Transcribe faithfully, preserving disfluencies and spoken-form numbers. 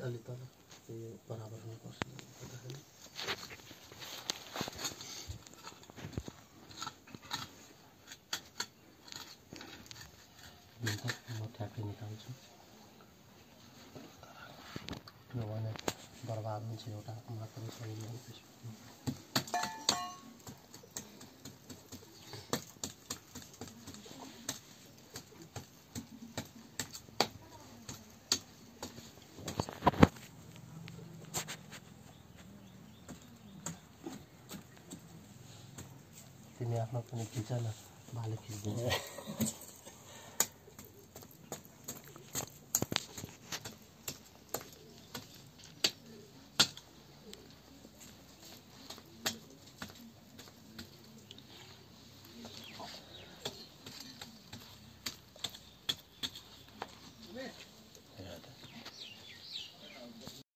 अलि तल यो बराबर हुनुपर्छ भन्दाखेरि म ठ्याक्कै निकाल्छु किनभने बर्बाद हुन्छ एउटा मात्र छैन तिमी आफ्नो पनि खिच न भाले खिच्दिन्छ